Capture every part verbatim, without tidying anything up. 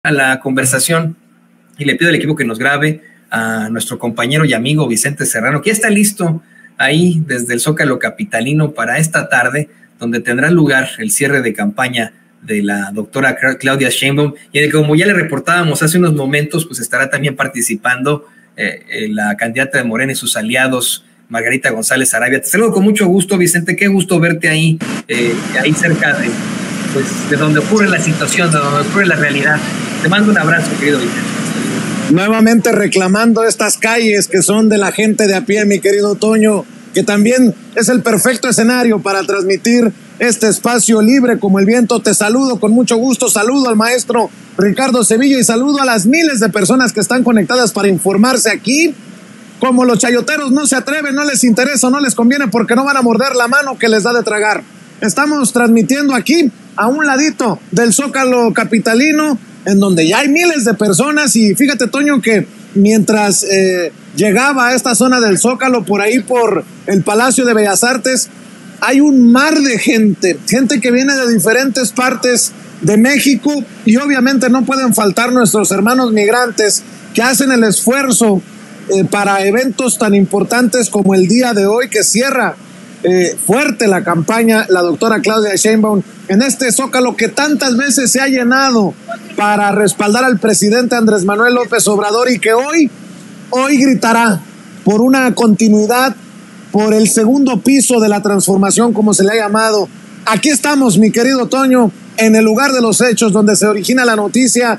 a la conversación y le pido al equipo que nos grabe a nuestro compañero y amigo Vicente Serrano, que ya está listo ahí desde el Zócalo capitalino para esta tarde, donde tendrá lugar el cierre de campaña de la doctora Claudia Sheinbaum, y en el que, como ya le reportábamos hace unos momentos, pues estará también participando eh, eh, la candidata de Morena y sus aliados, Margarita González Arabia. Te saludo con mucho gusto, Vicente, qué gusto verte ahí, eh, ahí cerca de, pues, de donde ocurre la situación, de donde ocurre la realidad. Te mando un abrazo, querido Vicente. Nuevamente reclamando estas calles que son de la gente de a pie, mi querido Toño, que también es el perfecto escenario para transmitir este espacio libre como el viento. Te saludo con mucho gusto, saludo al maestro Ricardo Sevilla y saludo a las miles de personas que están conectadas para informarse aquí. Como los chayoteros no se atreven, no les interesa, no les conviene porque no van a morder la mano que les da de tragar. Estamos transmitiendo aquí a un ladito del Zócalo capitalino, en donde ya hay miles de personas, y fíjate, Toño, que mientras eh, llegaba a esta zona del Zócalo, por ahí por el Palacio de Bellas Artes, hay un mar de gente, gente que viene de diferentes partes de México, y obviamente no pueden faltar nuestros hermanos migrantes que hacen el esfuerzo eh, para eventos tan importantes como el día de hoy, que cierra Eh, fuerte la campaña la doctora Claudia Sheinbaum en este Zócalo que tantas veces se ha llenado para respaldar al presidente Andrés Manuel López Obrador, y que hoy, hoy gritará por una continuidad, por el segundo piso de la transformación, como se le ha llamado. Aquí estamos, mi querido Toño, en el lugar de los hechos, donde se origina la noticia,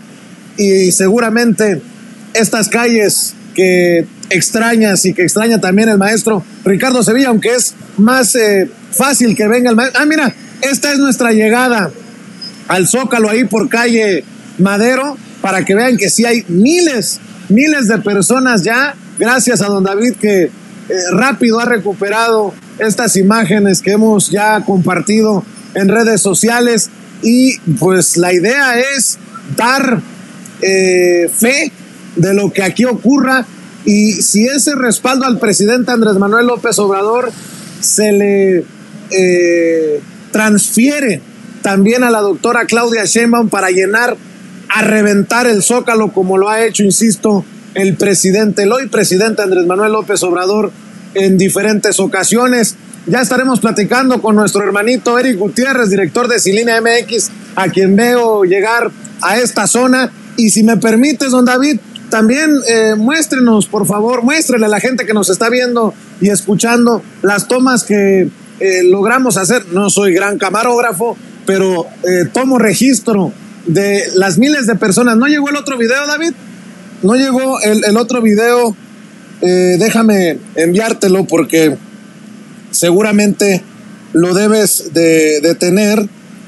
y seguramente estas calles que extrañas y que extraña también el maestro Ricardo Sevilla, aunque es más eh, fácil que venga el maestro. Ah, mira, esta es nuestra llegada al Zócalo, ahí por calle Madero, para que vean que sí hay miles, miles de personas ya, gracias a don David, que eh, rápido ha recuperado estas imágenes que hemos ya compartido en redes sociales, y pues la idea es dar eh, fe de lo que aquí ocurra, y si ese respaldo al presidente Andrés Manuel López Obrador se le eh, transfiere también a la doctora Claudia Sheinbaum para llenar, a reventar el Zócalo, como lo ha hecho, insisto, el presidente, el hoy presidente Andrés Manuel López Obrador en diferentes ocasiones. Ya estaremos platicando con nuestro hermanito Eric Gutiérrez, director de Cilina M X, a quien veo llegar a esta zona. Y si me permites, don David, también eh, muéstrenos, por favor, muéstrele a la gente que nos está viendo y escuchando las tomas que eh, logramos hacer. No soy gran camarógrafo, pero eh, tomo registro de las miles de personas. ¿No llegó el otro video, David? No llegó el, el otro video. Eh, déjame enviártelo porque seguramente lo debes de, de tener.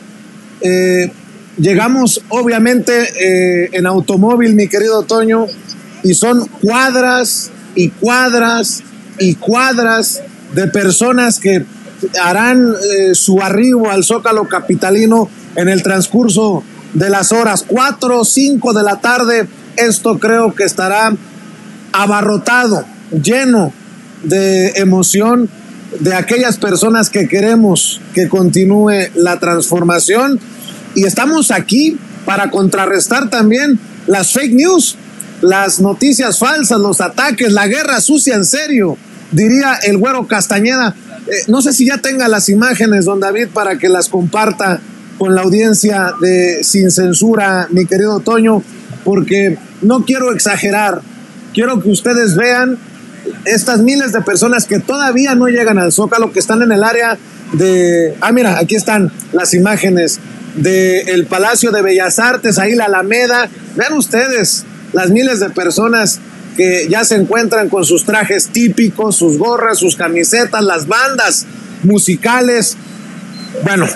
Eh, Llegamos obviamente eh, en automóvil, mi querido Toño, y son cuadras y cuadras y cuadras de personas que harán eh, su arribo al Zócalo capitalino en el transcurso de las horas. Cuatro o cinco de la tarde, esto creo que estará abarrotado, lleno de emoción de aquellas personas que queremos que continúe la transformación. Y estamos aquí para contrarrestar también las fake news, las noticias falsas, los ataques, la guerra sucia en serio, diría el Güero Castañeda. Eh, no sé si ya tenga las imágenes, don David, para que las comparta con la audiencia de Sin Censura, mi querido Toño, porque no quiero exagerar, quiero que ustedes vean estas miles de personas que todavía no llegan al Zócalo, que están en el área de... Ah, mira, aquí están las imágenes del Palacio de Bellas Artes, ahí la Alameda. Vean ustedes las miles de personas que ya se encuentran con sus trajes típicos, sus gorras, sus camisetas, las bandas musicales. Bueno,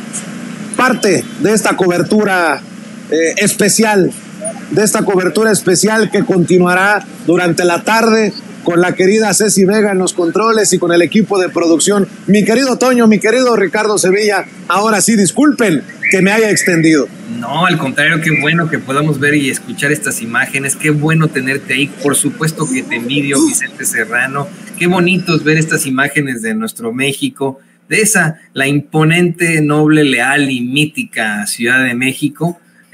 parte de esta cobertura eh, especial, de esta cobertura especial que continuará durante la tarde con la querida Ceci Vega en los controles y con el equipo de producción. Mi querido Toño, mi querido Ricardo Sevilla, ahora sí, disculpen que me haya extendido. No, al contrario, qué bueno que podamos ver y escuchar estas imágenes, qué bueno tenerte ahí. Por supuesto que te envidio, Vicente Serrano, qué bonito es ver estas imágenes de nuestro México, de esa, la imponente, noble, leal y mítica Ciudad de México,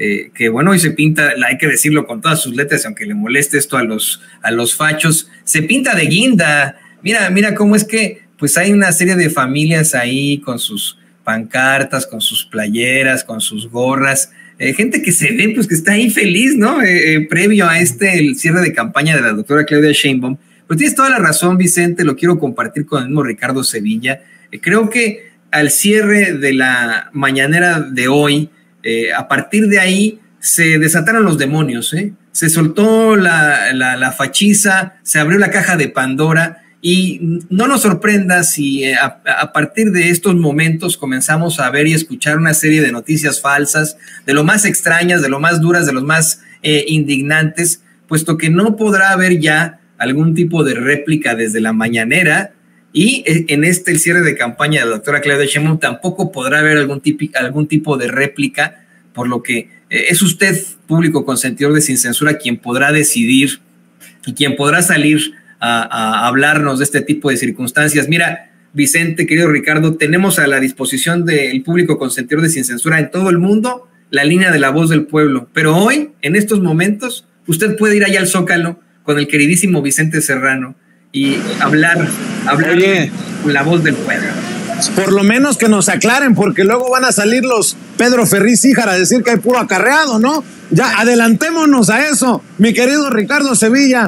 eh, que bueno, hoy se pinta, hay que decirlo con todas sus letras, aunque le moleste esto a los, a los fachos, se pinta de guinda. Mira, mira cómo es que pues hay una serie de familias ahí con sus pancartas, con sus playeras, con sus gorras, eh, gente que se ve pues que está ahí feliz, ¿no? Eh, eh, previo a este, el cierre de campaña de la doctora Claudia Sheinbaum. Pero tienes toda la razón, Vicente, lo quiero compartir con el mismo Ricardo Sevilla. Eh, creo que al cierre de la mañanera de hoy, eh, a partir de ahí se desataron los demonios, ¿eh? Se soltó la, la, la fachiza, se abrió la caja de Pandora. Y no nos sorprenda si eh, a, a partir de estos momentos comenzamos a ver y escuchar una serie de noticias falsas, de lo más extrañas, de lo más duras, de los más eh, indignantes, puesto que no podrá haber ya algún tipo de réplica desde la mañanera y eh, en este el cierre de campaña de la doctora Claudia Sheinbaum tampoco podrá haber algún, típico, algún tipo de réplica, por lo que eh, es usted, público consentidor de Sin Censura, quien podrá decidir y quien podrá salir A, a hablarnos de este tipo de circunstancias. Mira, Vicente, querido Ricardo, tenemos a la disposición del público consentidor de Sin Censura en todo el mundo la línea de la voz del pueblo, pero hoy, en estos momentos, usted puede ir allá al Zócalo con el queridísimo Vicente Serrano y hablar, hablar Oye, con la voz del pueblo. Por lo menos que nos aclaren, porque luego van a salir los Pedro Ferriz Híjara a decir que hay puro acarreado, ¿no? Ya, adelantémonos a eso, mi querido Ricardo Sevilla.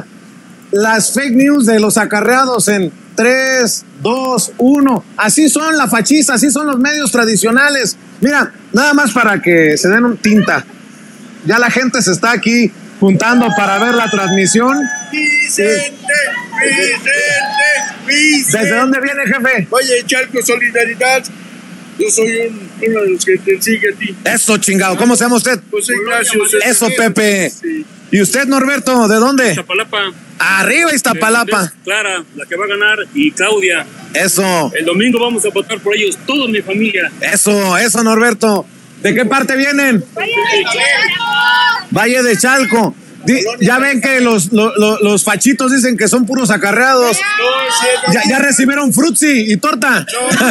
Las fake news de los acarreados en tres, dos, uno. Así son la fachiza, así son los medios tradicionales. Mira, nada más para que se den un tinta. Ya la gente se está aquí juntando para ver la transmisión. Vicente, Vicente, Vicente. ¿Desde dónde viene, jefe? Oye, Chalco Solidaridad. Yo soy un, uno de los que te sigue a ti. Eso, chingado. ¿Cómo se llama usted? José Ignacio. Eso, Pepe. Sí. ¿Y usted, Norberto, de dónde? Iztapalapa. Arriba Iztapalapa. Clara, la que va a ganar, y Claudia. Eso. El domingo vamos a votar por ellos, toda mi familia. Eso, eso, Norberto. ¿De qué parte vienen? Valle de Chalco. Di, ya ven que los, los, los fachitos dicen que son puros acarreados. Ya, ya recibieron frutzi y torta.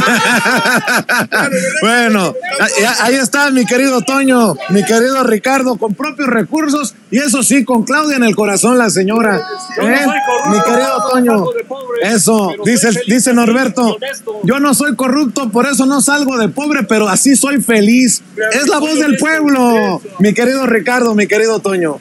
Bueno, ahí está mi querido Toño, mi querido Ricardo, con propios recursos y eso sí, con Claudia en el corazón, la señora. ¿Eh? Mi querido Toño. Eso, dice, dice Norberto. Yo no soy corrupto, por eso no salgo de pobre, pero así soy feliz. Es la voz del pueblo. Mi querido Ricardo, mi querido Toño.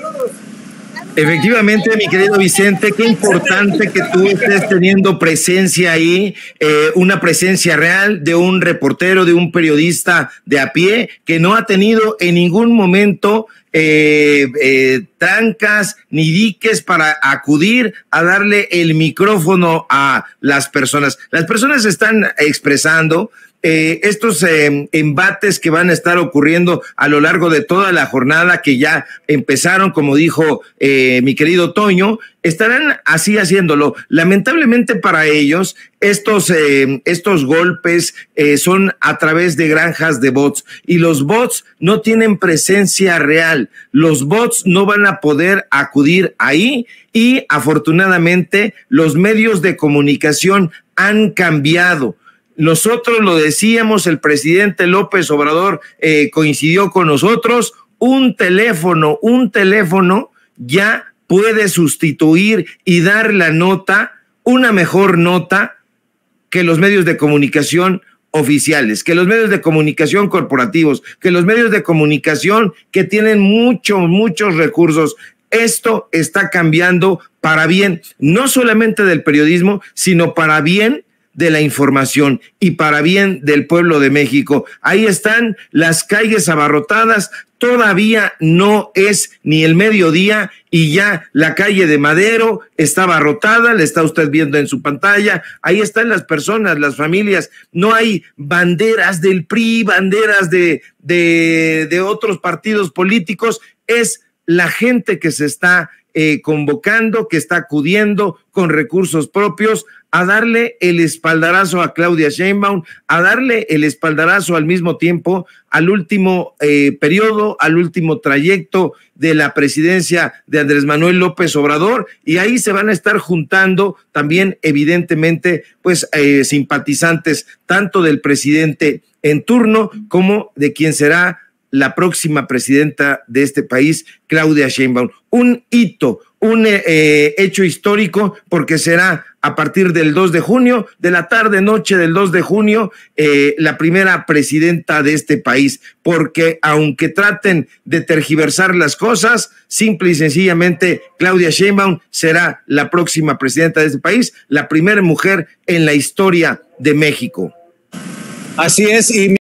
Efectivamente, mi querido Vicente, qué importante que tú estés teniendo presencia ahí, eh, una presencia real de un reportero, de un periodista de a pie que no ha tenido en ningún momento eh, eh, trancas ni diques para acudir a darle el micrófono a las personas. Las personas están expresando Eh, estos eh, embates que van a estar ocurriendo a lo largo de toda la jornada, que ya empezaron, como dijo eh, mi querido Toño, estarán así haciéndolo. Lamentablemente para ellos, estos, eh, estos golpes eh, son a través de granjas de bots, y los bots no tienen presencia real. Los bots no van a poder acudir ahí, y afortunadamente los medios de comunicación han cambiado. Nosotros lo decíamos, el presidente López Obrador eh, coincidió con nosotros, un teléfono, un teléfono ya puede sustituir y dar la nota, una mejor nota que los medios de comunicación oficiales, que los medios de comunicación corporativos, que los medios de comunicación que tienen muchos, muchos recursos. Esto está cambiando para bien, no solamente del periodismo, sino para bien de la información y para bien del pueblo de México. Ahí están las calles abarrotadas, todavía no es ni el mediodía y ya la calle de Madero está abarrotada, la está usted viendo en su pantalla. Ahí están las personas, las familias, no hay banderas del P R I, banderas de, de, de otros partidos políticos, es la gente que se está eh, convocando, que está acudiendo con recursos propios a darle el espaldarazo a Claudia Sheinbaum, a darle el espaldarazo al mismo tiempo al último eh, periodo, al último trayecto de la presidencia de Andrés Manuel López Obrador, y ahí se van a estar juntando también evidentemente pues eh, simpatizantes tanto del presidente en turno como de quien será la próxima presidenta de este país, Claudia Sheinbaum. Un hito, un eh, hecho histórico, porque será a partir del dos de junio, de la tarde noche del dos de junio, eh, la primera presidenta de este país, porque aunque traten de tergiversar las cosas, simple y sencillamente Claudia Sheinbaum será la próxima presidenta de este país, la primera mujer en la historia de México. Así es, y